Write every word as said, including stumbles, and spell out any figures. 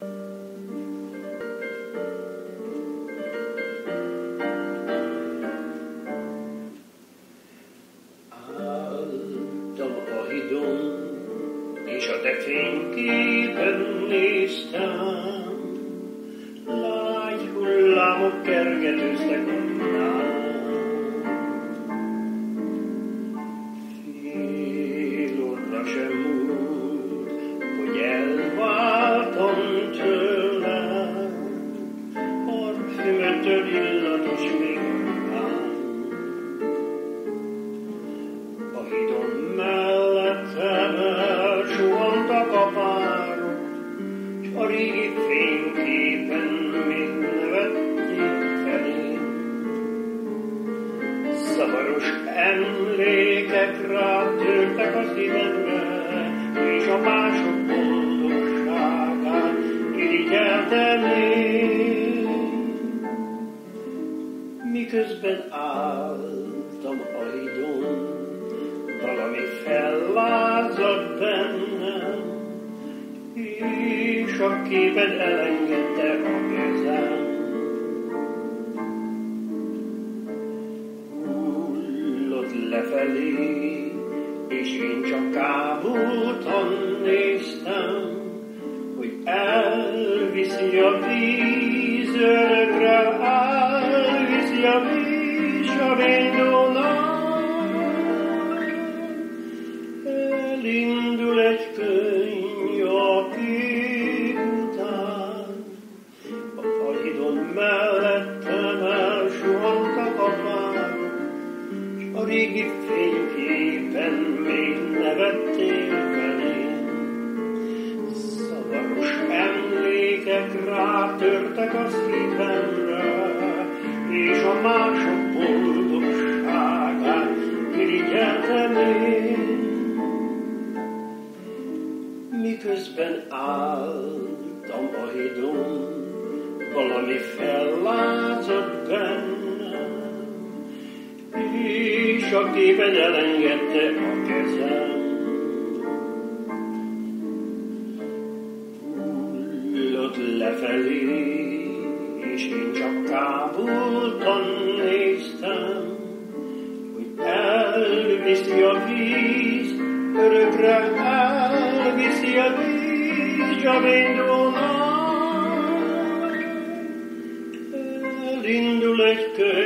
És a te fényképen néztem, lágy hullámok kergetőztek nálam. Fél óra sem múlt, hogy elváltam tőled, parfümöttől illatos mintán. A hídon mellettem elsuhantak a párok, s a régi fényképen még nevették felém. Zavaros emlékek rátörtek a szívemre, és a mások boldogságát irigyeltem én. Miközben álltam a hídon, valami fellázadt bennem, és a képed elengedte a kezem. Hullott lefelé, és én csak kábultan néztem, hogy elviszi a víz, örökre elviszi a víz, a Véndónak. Elindul egy könny a kép után, a hídon mellettem elsuhantak a párok, s a régi fényképen még nevettél velém. Zavaros emlékek rátörtek a szívemre, és a mások boldogságát irigyeltem én. Miközben álltam a hídon, valami fellázadt bennem, és a képed elengedte a kezem. Hullott lefelé, és én csak kábultan néztem, hogy elviszi a víz, örökre elviszi a víz, a Véndónak. Elindul egy könny